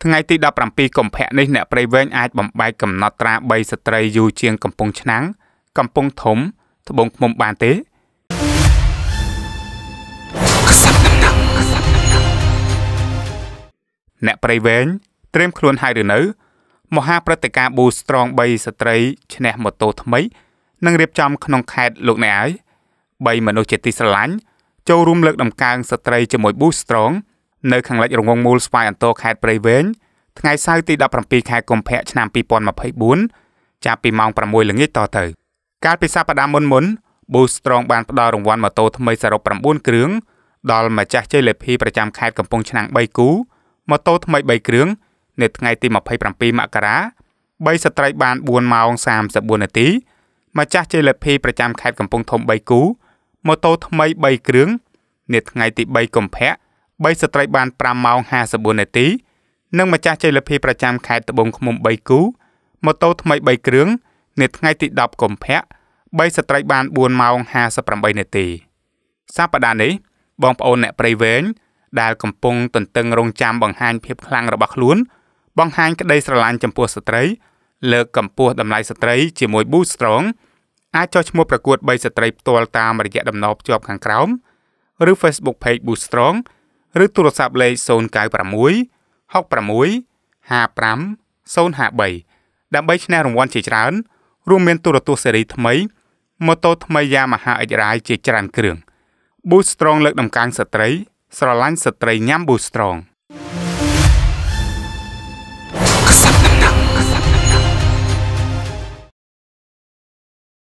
ថ្ងៃទី17កុម្ភៈនេះអ្នកព្រៃវែងអាចបំបែកកំណត់ត្រា3ស្ត្រីយូរជាងកំពង់ឆ្នាំងកំពង់ធំត្បូងឃ្មុំបានទេអ្នកព្រៃវែងត្រៀមខ្លួនហើយឬនៅមហាព្រឹត្តិការណ៍ Boost Strong 3ស្ត្រីឈ្នះម៉ូតូថ្មីនឹងរៀបចំក្នុងខេត្តលោកអ្នកហើយ3មនុស្សជាទីស្រឡាញ់ចូលរួមលើកដំកើងស្ត្រីជាមួយ Boost Strong នៅខាងលិចរង្វង់មូលស្វាយអន្តរខេត្តព្រៃវែងថ្ងៃសៅរ៍ទី17ខែកុម្ភៈឆ្នាំ2024ចាប់ពីម៉ោង 6 ល្ងាចតទៅកាលពីសប្តាហ៍មុន Boost Strong បានផ្ដល់រង្វាន់ម៉ូតូថ្មីសរុប9គ្រឿងដល់ម្ចាស់ជ័យលាភីប្រចាំខេត្តកំពង់ឆ្នាំង3គូម៉ូតូថ្មី3គ្រឿងនៅថ្ងៃទី27មករា3ស្ត្រីបាន4ម៉ោង34នាទីម្ចាស់ជ័យលាភីប្រចាំខេត្តកំពង់ធំ3គូម៉ូតូថ្មី3គ្រឿងនៅថ្ងៃទី3កុម្ភៈ3ស្ត្រីបាន5ម៉ោង54នាទីនិងម្ចាស់ជ័យលាភីប្រចាំខេត្តត្បូងឃ្មុំ3គូម៉ូតូថ្មី3គ្រឿងនៅថ្ងៃទី10កុម្ភៈ3ស្ត្រីបាន4ម៉ោង58នាទីសប្តាហ៍នេះបងប្អូនអ្នកព្រៃវែងដែលកំពុងទន្ទឹងរង់ចាំបង្ហាញភាពខ្លាំងរបស់ខ្លួនបង្ហាញក្តីស្រឡាញ់ចំពោះស្ត្រីលើកកម្ពស់តម្លៃស្ត្រីជាមួយ Boost Strong អាចចុះឈ្មោះប្រកួត3ស្ត្រីផ្ទាល់តាមរយៈតំណភ្ជាប់ខាងក្រោមឬ Facebook Page Boost Strong ឬទូរស័ព្ទលេខ096 66 55 053ដើម្បីឈ្នះរង្វាន់ជាច្រើនរួមមានទូរទស្សន៍ស៊េរីថ្មីម៉ូតូថ្មី Yamaha X-Ride ជាច្រើនគ្រឿង Boost Strong លើកដំកើងស្ត្រីស្រឡាញ់ស្ត្រីញ៉ាំ Boost Strong